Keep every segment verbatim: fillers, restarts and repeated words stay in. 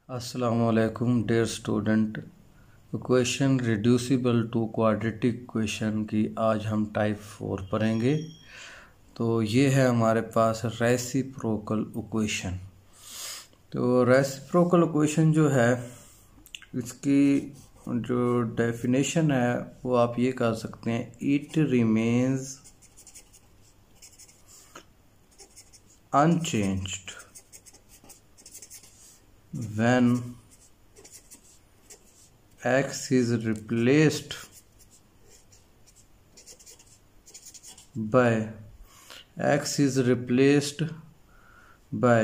अस्सलामुअलैकुम dear student. Equation reducible to quadratic equation की आज हम टाइप फोर पढ़ेंगे। तो ये है हमारे पास रेसिप्रोकल इक्वेशन। तो रेसिप्रोकल इक्वेशन जो है इसकी जो डेफिनेशन है वो आप ये कर सकते हैं, it remains unchanged when x is replaced by x is replaced by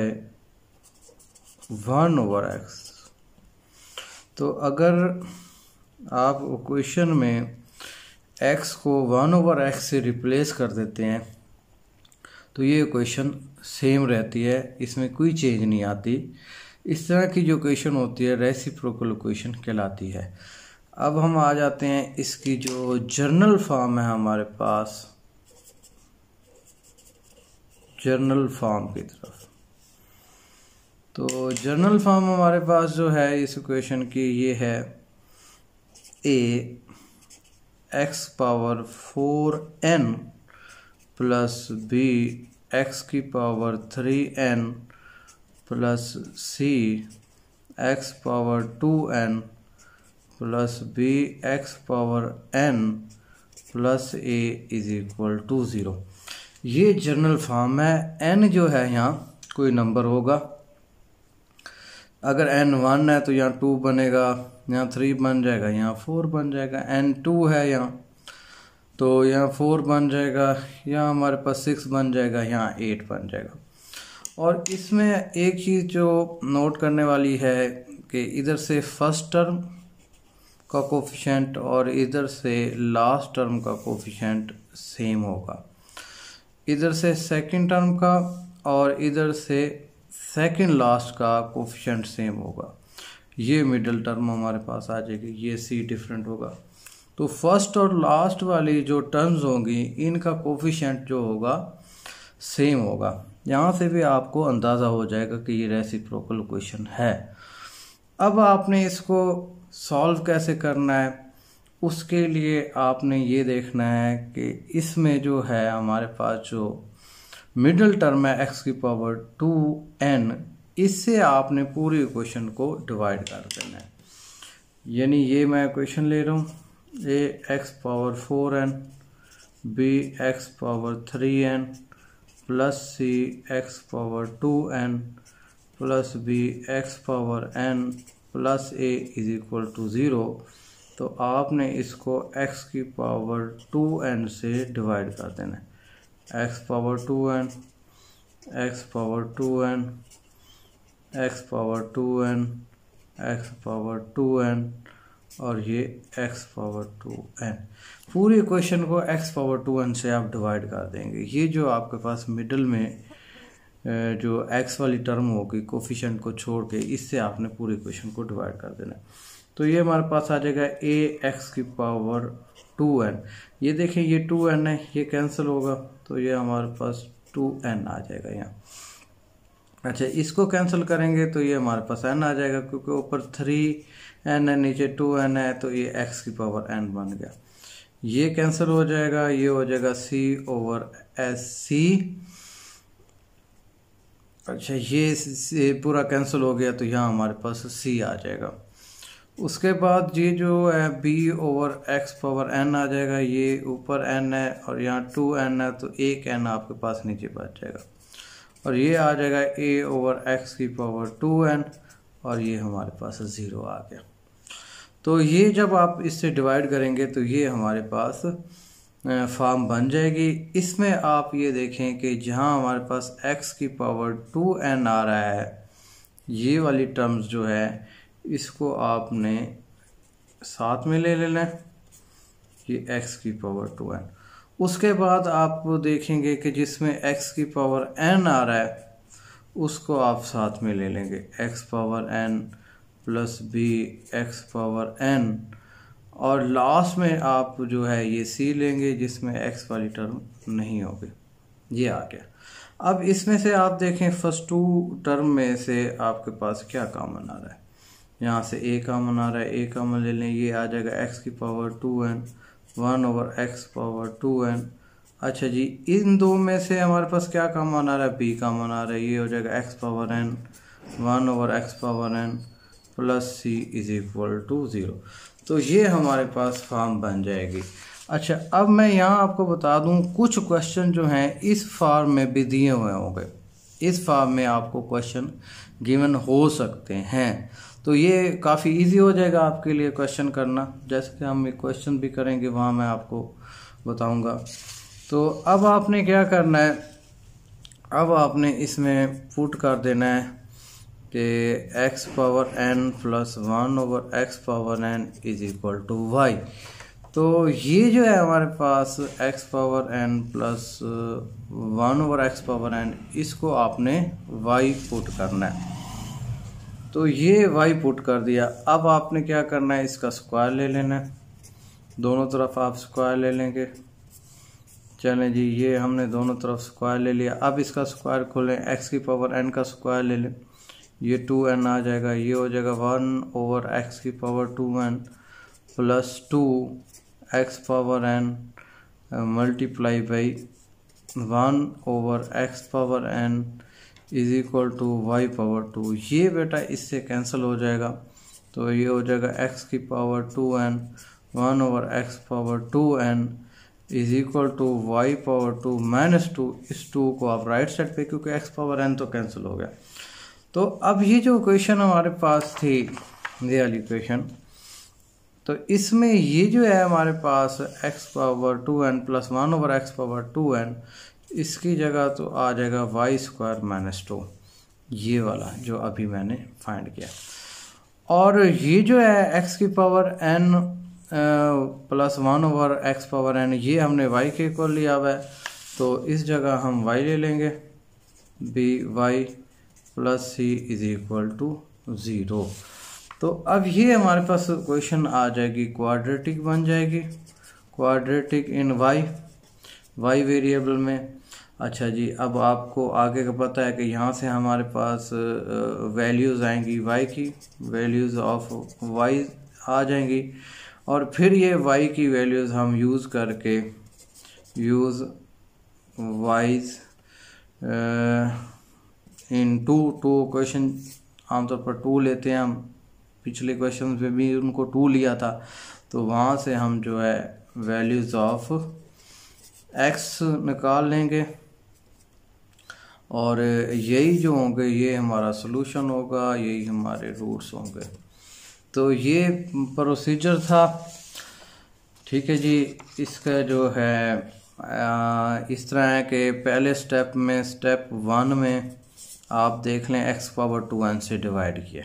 one over x। तो अगर आप इक्वेशन में x को वन ओवर x से रिप्लेस कर देते हैं तो ये इक्वेशन सेम रहती है, इसमें कोई चेंज नहीं आती। इस तरह की जो इक्वेशन होती है रेसिप्रोकल इक्वेशन कहलाती है। अब हम आ जाते हैं इसकी जो जर्नल फॉर्म है हमारे पास, जर्नल फॉर्म की तरफ। तो जर्नल फॉर्म हमारे पास जो है इस इक्वेशन की ये है a x power four n plus b x की power three n plus c x power two n plus b x power n plus a is equal to zero. ये जनरल फॉर्म है। N जो है यहाँ कोई number होगा, अगर N one है तो यहाँ टू बनेगा, यहाँ थ्री बन जाएगा, यहाँ फोर बन जाएगा। एन टू है यहाँ तो यहाँ फोर बन जाएगा, यहाँ हमारे पास सिक्स बन जाएगा, यहाँ एट बन जाएगा। और इसमें एक चीज़ जो नोट करने वाली है कि इधर से फर्स्ट टर्म का कोफिशिएंट और इधर से लास्ट टर्म का कोफिशिएंट सेम होगा। इधर से सेकंड टर्म का और इधर से सेकंड लास्ट का कोफिशिएंट सेम होगा। ये मिडिल टर्म हमारे पास आ जाएगी, ये सी डिफरेंट होगा। तो फर्स्ट और लास्ट वाली जो टर्म्स होंगी इनका कोफिशिएंट जो होगा सेम होगा। यहाँ से भी आपको अंदाज़ा हो जाएगा कि ये रेसिप्रोकल इक्वेशन है। अब आपने इसको सॉल्व कैसे करना है, उसके लिए आपने ये देखना है कि इसमें जो है हमारे पास जो मिडिल टर्म है एक्स की पावर टू एन, इससे आपने पूरी इक्वेशन को डिवाइड कर देना है। यानी ये मैं इक्वेशन ले रहा हूँ, a x power four n b x power three n plus c x power two n plus b x power n plus a is equal to zero. तो आपने इसको x की पावर टू एन से divide कर देना है। x power two n x power two n x power two n x power two n और ये x पावर टू एन। पूरी इक्वेशन को x पावर टू एन से आप डिवाइड कर देंगे। ये जो आपके पास मिडल में जो x वाली टर्म होगी कोफिशिएंट को छोड़ के, इससे आपने पूरी इक्वेशन को डिवाइड कर देना है। तो ये हमारे पास आ जाएगा ए एक्स की पावर टू एन। ये देखें ये टू एन है, ये कैंसिल होगा तो ये हमारे पास टू एन आ जाएगा यहाँ। अच्छा, इसको कैंसिल करेंगे तो ये हमारे पास एन आ जाएगा, क्योंकि ऊपर थ्री एन है नीचे टू एन है, तो ये एक्स की पावर एन बन गया। ये कैंसिल हो जाएगा, ये हो जाएगा सी ओवर एस सी। अच्छा, ये पूरा कैंसिल हो गया तो यहाँ हमारे पास सी आ जाएगा। उसके बाद ये जो है b over x power n आ जाएगा, ये ऊपर एन है और यहाँ टू एन है तो एक एन आपके पास नीचे बच जाएगा। और ये आ जाएगा ए ओवर एक्स की पावर टू एन और ये हमारे पास ज़ीरो आ गया। तो ये जब आप इससे डिवाइड करेंगे तो ये हमारे पास फॉर्म बन जाएगी। इसमें आप ये देखें कि जहाँ हमारे पास x की पावर टू एन आ रहा है, ये वाली टर्म्स जो है इसको आपने साथ में ले लेना है, ये x की पावर टू एन। उसके बाद आप देखेंगे कि जिसमें x की पावर n आ रहा है उसको आप साथ में ले लेंगे, x power n plus b x power n, और लास्ट में आप जो है ये c लेंगे जिसमें x वाली टर्म नहीं होगी। ये आ गया। अब इसमें से आप देखें फर्स्ट टू टर्म में से आपके पास क्या कॉमन आ रहा है। यहाँ से ए कॉमन आ रहा है, ए कॉमन ले लें, ये आ जाएगा एक्स की power two n one over x power two n. अच्छा जी, इन दो में से हमारे पास क्या कॉमन आ रहा है, बी कॉमन आ रहा है, ये हो जाएगा x power n one over x power n plus c is equal to zero. तो ये हमारे पास फॉर्म बन जाएगी। अच्छा, अब मैं यहाँ आपको बता दूँ कुछ क्वेश्चन जो हैं इस फॉर्म में भी दिए हुए होंगे, इस फॉर्म में आपको क्वेश्चन गिवन हो सकते हैं। तो ये काफ़ी इजी हो जाएगा आपके लिए क्वेश्चन करना, जैसे कि हम एक क्वेश्चन भी करेंगे वहाँ मैं आपको बताऊँगा। तो अब आपने क्या करना है, अब आपने इसमें पुट कर देना है कि x power n plus one over x power n is equal to y. तो ये जो है हमारे पास x power n plus one over x power n, इसको आपने y पुट करना है। तो ये y पुट कर दिया। अब आपने क्या करना है, इसका स्क्वायर ले लेना है, दोनों तरफ आप स्क्वायर ले लेंगे। चलें जी, ये हमने दोनों तरफ स्क्वायर ले लिया। अब इसका स्क्वायर खोलें, x की पावर n का स्क्वायर ले लें, ये टू एन आ जाएगा, ये हो जाएगा वन ओवर x की power two n plus two x power n multiply by one over x power n is equal to y power two. ये बेटा इससे कैंसिल हो जाएगा, तो ये हो जाएगा x की power two n one over x power two n is equal to y power two minus two. इस टू को आप राइट साइड पे, क्योंकि x पावर n तो कैंसिल हो गया। तो अब ये जो इक्वेशन हमारे पास थी, ये वाली इक्वेशन, तो इसमें ये जो है हमारे पास x power two n plus one over x power two n, इसकी जगह तो आ जाएगा वाई स्क्वायर माइनस टू, ये वाला जो अभी मैंने फाइंड किया। और ये जो है x की power n plus one over x power n, ये हमने y के इक्वल लिया हुआ है, तो इस जगह हम y ले लेंगे, b y plus c is equal to zero. तो अब ये हमारे पास क्वेश्चन आ जाएगी, क्वाड्रेटिक बन जाएगी, quadratic in y, y variable में। अच्छा जी, अब आपको आगे का पता है कि यहाँ से हमारे पास वैल्यूज़ आएंगी, y की वैल्यूज़ ऑफ y आ जाएंगी, और फिर ये y की वैल्यूज़ हम यूज़ करके use wise in two two question आमतौर पर टू लेते हैं हम, पिछले क्वेश्चन में भी उनको टू लिया था, तो वहाँ से हम जो है वैल्यूज़ ऑफ x निकाल लेंगे, और यही जो होंगे ये हमारा सॉल्यूशन होगा, यही हमारे रूट्स होंगे। तो ये प्रोसीजर था, ठीक है जी। इसका जो है आ, इस तरह है कि पहले स्टेप में, स्टेप वन में आप देख लें x पावर टू एन से डिवाइड किया,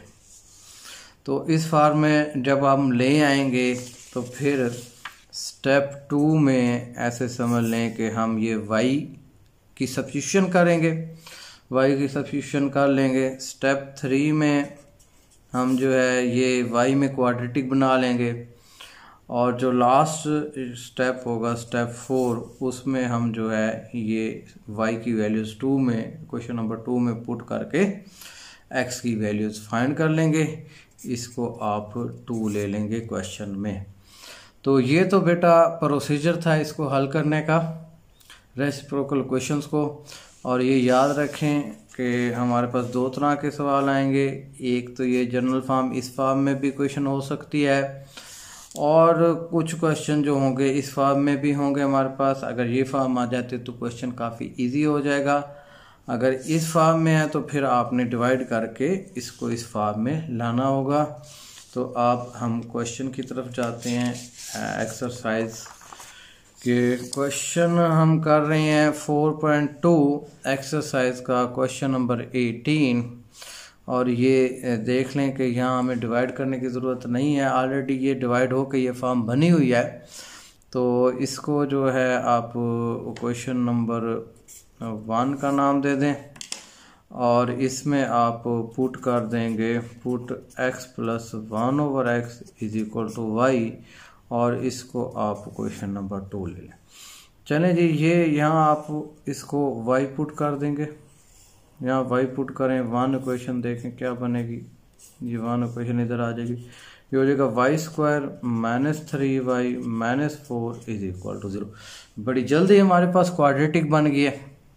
तो इस फॉर्म में जब हम ले आएंगे तो फिर स्टेप टू में ऐसे समझ लें कि हम ये y की सब्स्टिट्यूशन करेंगे, y की सब्स्टिट्यूशन कर लेंगे। स्टेप थ्री में हम जो है ये y में क्वाड्रेटिक बना लेंगे, और जो लास्ट स्टेप होगा स्टेप फोर, उसमें हम जो है ये y की वैल्यूज़ टू में, क्वेश्चन नंबर टू में पुट करके x की वैल्यूज़ फाइंड कर लेंगे, इसको आप टू ले लेंगे क्वेश्चन में। तो ये तो बेटा प्रोसीजर था इसको हल करने का, रेसिप्रोकल क्वेश्चंस को। और ये याद रखें कि हमारे पास दो तरह के सवाल आएंगे, एक तो ये जनरल फॉर्म, इस फॉर्म में भी क्वेश्चन हो सकती है, और कुछ क्वेश्चन जो होंगे इस फॉर्म में भी होंगे हमारे पास। अगर ये फॉर्म आ जाते तो क्वेश्चन काफ़ी इजी हो जाएगा, अगर इस फॉर्म में है तो फिर आपने डिवाइड करके इसको इस फॉर्म में लाना होगा। तो आप हम क्वेश्चन की तरफ जाते हैं, एक्सरसाइज के क्वेश्चन हम कर रहे हैं फोर पॉइंट टू एक्सरसाइज का क्वेश्चन नंबर एटीन। और ये देख लें कि यहाँ हमें डिवाइड करने की ज़रूरत नहीं है, ऑलरेडी ये डिवाइड हो के ये फॉर्म बनी हुई है। तो इसको जो है आप क्वेश्चन नंबर वन का नाम दे दें, और इसमें आप पुट कर देंगे put x plus one over x is equal to y, और इसको आप क्वेश्चन नंबर टू ले लें। चलें जी, ये यहाँ आप इसको y पुट कर देंगे, यहाँ y पुट करें, वन इक्वेशन देखें क्या बनेगी, ये वन इक्वेशन इधर आ जाएगी। ये हो जाएगा y square minus three y minus four is equal to zero. बड़ी जल्दी हमारे पास क्वाड्रेटिक बन गया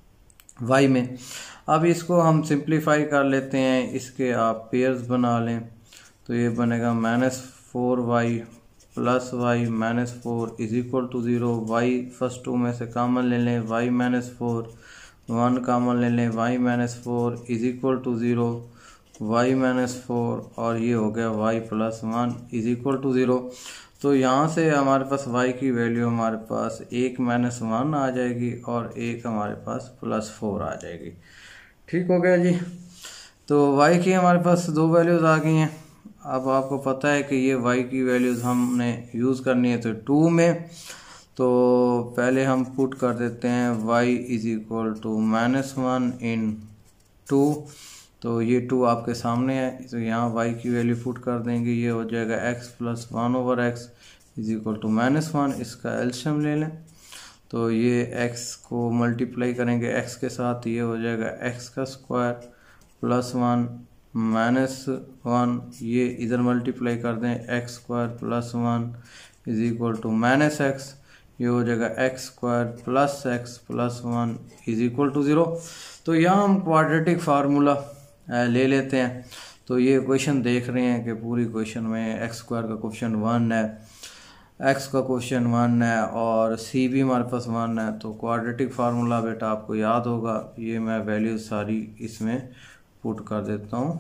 वाई में। अब इसको हम सिंप्लीफाई कर लेते हैं, इसके आप पेयर्स बना लें तो ये बनेगा minus four y plus y minus four is equal to zero. Y first two में से कॉमन ले लें, y minus four, one common ले लें, y minus four is equal to zero, y minus four, और ये हो गया y plus one is equal to zero. तो यहाँ से हमारे पास y की वैल्यू हमारे पास एक माइनस वन आ जाएगी और एक हमारे पास प्लस फोर आ जाएगी। ठीक हो गया जी। तो y की हमारे पास दो वैल्यूज़ आ गई हैं। अब आपको पता है कि ये y की वैल्यूज़ हमने यूज़ करनी है तो टू में, तो पहले हम पुट कर देते हैं y is equal to minus one in two. तो ये टू आपके सामने है, तो यहाँ y की वैल्यू पुट कर देंगे, ये हो जाएगा x plus one over x is equal to minus one. इसका एलशियम ले लें तो ये x को मल्टीप्लाई करेंगे x के साथ, ये हो जाएगा x का square plus one minus one, ये इधर मल्टीप्लाई कर दें x square plus one is equal to minus x, ये हो जाएगा x square plus x plus one is equal to zero. तो यहाँ हम क्वाड्रेटिक फार्मूला ले लेते हैं। तो ये क्वेश्चन देख रहे हैं कि पूरी क्वेश्चन में एक्स स्क्वायर का क्वेश्चन वन है, एक्स का क्वेश्चन वन है और सी भी हमारे पास वन है। तो क्वाड्रेटिक फार्मूला बेटा आपको याद होगा, ये मैं वैल्यू सारी इसमें पुट कर देता हूँ,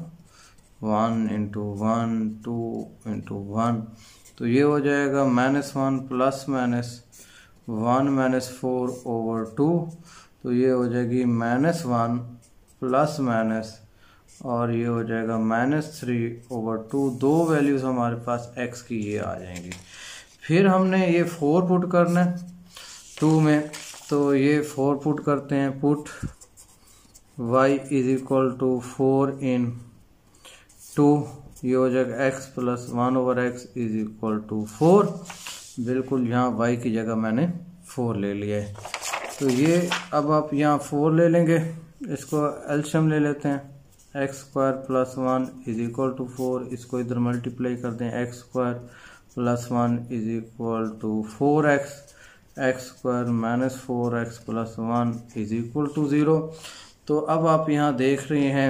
one into one two into one, तो ये हो जाएगा minus one plus minus one minus four over two, तो ये हो जाएगी माइनस वन प्लस माइनस और ये हो जाएगा माइनस थ्री ओवर टू। दो वैल्यूज़ हमारे पास x की ये आ जाएंगी। फिर हमने ये फोर पुट करना है टू में, तो ये फोर पुट करते हैं, put y is equal to four in two, ये हो जाएगा x plus one over x is equal to four. बिल्कुल यहाँ y की जगह मैंने फोर ले लिया है। तो ये अब आप यहाँ फोर ले लेंगे, इसको एलशियम ले लेते हैं, x square plus one is equal to four, इसको इधर मल्टीप्लाई कर दें, x square plus one is equal to four x, x square minus four x plus one is equal to zero. तो अब आप यहाँ देख रहे हैं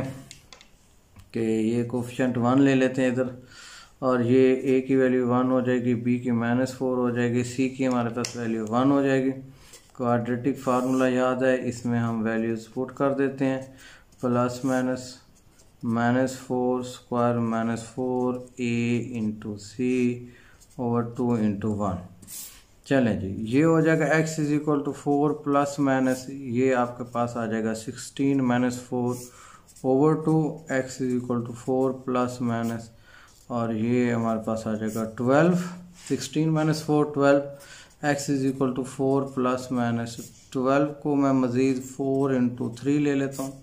कि ये कोफिशिएंट वन ले लेते हैं इधर, और ये ए की वैल्यू वन हो जाएगी, बी की माइनस फोर हो जाएगी, सी की हमारे पास वैल्यू वन हो जाएगी। क्वाड्रेटिक फार्मूला याद है, इसमें हम वैल्यूज पुट कर देते हैं, plus minus minus four square minus four a into c over two into one. चलें जी, ये हो जाएगा x is equal to four plus minus, ये आपके पास आ जाएगा sixteen minus four over two, x is equal to four plus minus, और ये हमारे पास आ जाएगा twelve, sixteen minus four twelve, x is equal to four plus minus twelve को मैं मज़ीद फोर इंटू थ्री ले लेता हूँ,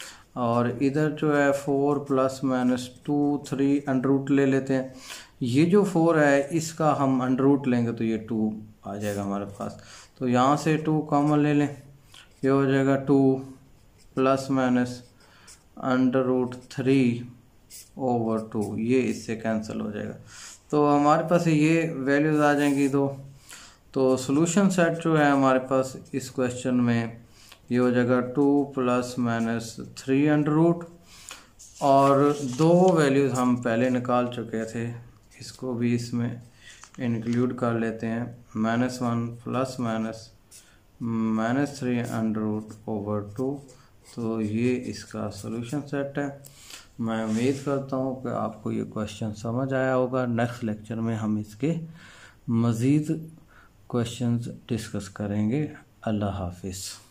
और इधर जो है four plus minus two three under root ले लेते हैं। ये जो फोर है इसका हम अंडर रूट लेंगे तो ये टू आ जाएगा हमारे पास, तो यहाँ से टू कॉमन ले लें, ये हो जाएगा two plus minus under root three over two, ये इससे कैंसिल हो जाएगा। तो हमारे पास ये वैल्यूज़ आ जाएंगी दो। तो सॉल्यूशन सेट जो है हमारे पास इस क्वेश्चन में ये हो जाएगा two plus minus three under root, और दो वैल्यूज़ हम पहले निकाल चुके थे, इसको भी इसमें इंक्लूड कर लेते हैं, minus one plus minus minus three under root over two. तो ये इसका सॉल्यूशन सेट है। मैं उम्मीद करता हूँ कि आपको ये क्वेश्चन समझ आया होगा। नेक्स्ट लेक्चर में हम इसके मज़ीद क्वेश्चंस डिस्कस करेंगे। अल्लाह हाफिज़।